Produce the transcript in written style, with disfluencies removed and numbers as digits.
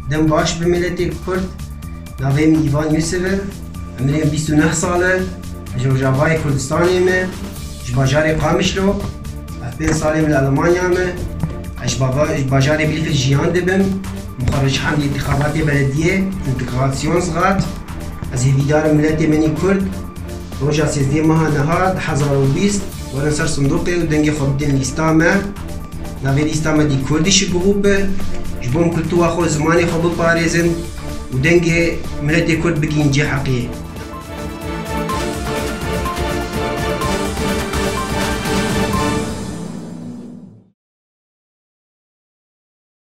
دم باش بملت کرد نویم ایوان یوسفه امریم 29 ساله جوجاوای کردستانی مه جباجار قامشلو 5 ساله من المانیا مه باجار بلیف جیان دبم مخرج حمل انتخابات بلدیه انتخاباسیون زغات از هیویدار ملت منی کرد روژا 13 ماه نهار 2020 ورن سر صندوقه و دنگ خود دن لیستامه نوی لیستامه دی کردیش گروبه جبوم کلتوا خو زمانی خو بپارزن و دنگ ملت کرد بگین جه حقیه